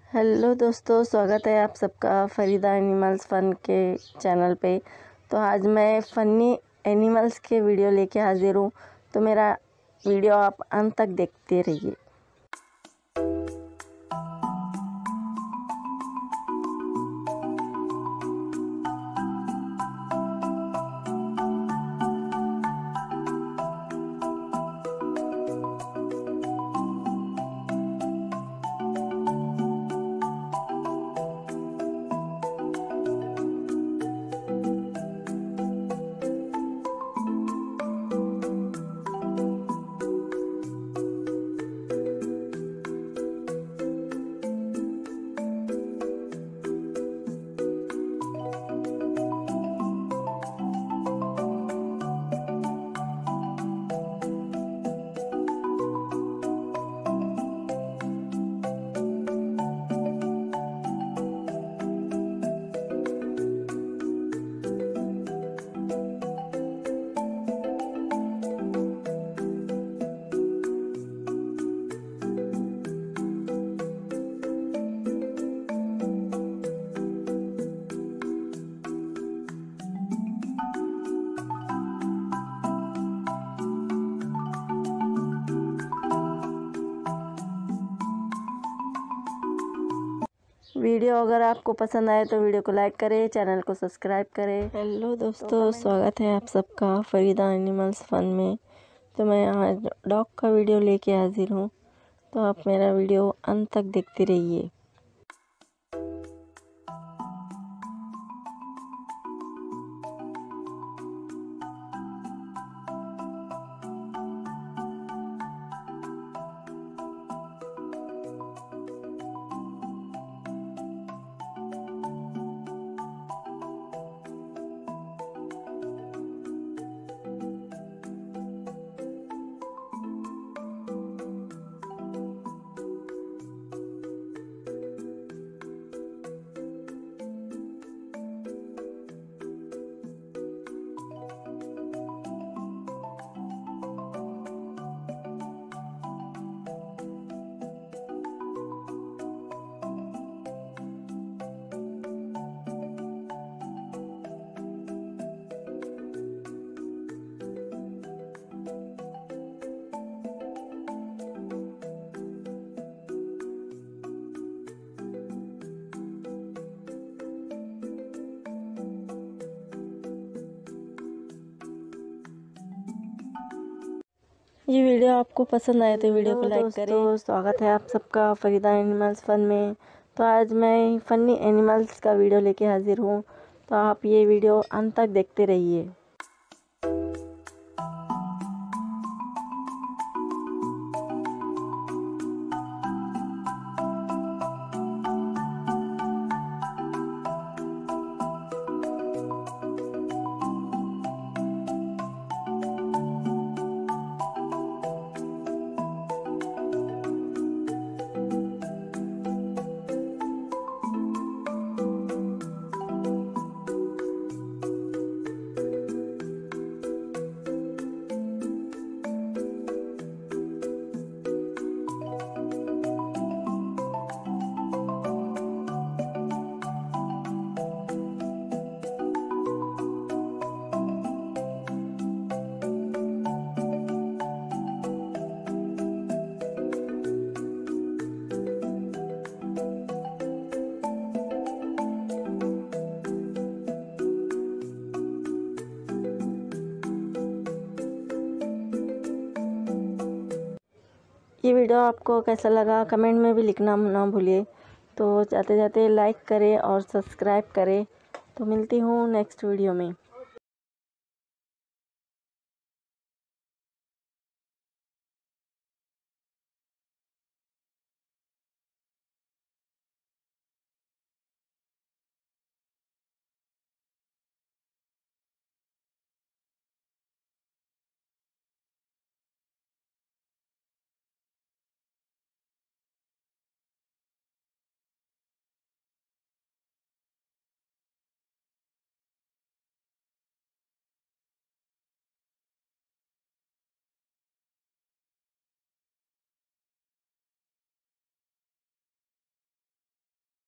Hello दोस्तों, स्वागत है आप सबका फरीदा एनिमल्स फ़न के चैनल पे। तो आज मैं फ़नी एनिमल्स के वीडियो लेके हाज़िर हूँ। तो मेरा वीडियो आप अंत तक देखते रहिए। वीडियो अगर आपको पसंद आए तो वीडियो को लाइक करें, चैनल को सब्सक्राइब करें। हेलो दोस्तों, स्वागत है आप सबका फरीदा एनिमल्स फ़न में। तो मैं आज डॉग का वीडियो लेके हाजिर हूँ। तो आप मेरा वीडियो अंत तक देखते रहिए। ये वीडियो आपको पसंद आए तो वीडियो को लाइक करें। तो स्वागत है आप सबका फरीदा एनिमल्स फ़न में। तो आज मैं फ़नी एनिमल्स का वीडियो लेके हाजिर हूँ। तो आप ये वीडियो अंत तक देखते रहिए। ये वीडियो आपको कैसा लगा कमेंट में भी लिखना ना भूलिए। तो जाते जाते लाइक करें और सब्सक्राइब करें। तो मिलती हूँ नेक्स्ट वीडियो में।